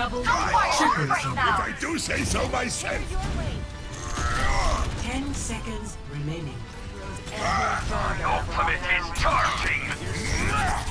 Double Triple right kill. now. If I do say so myself. 10 seconds remaining. My ultimate is charging!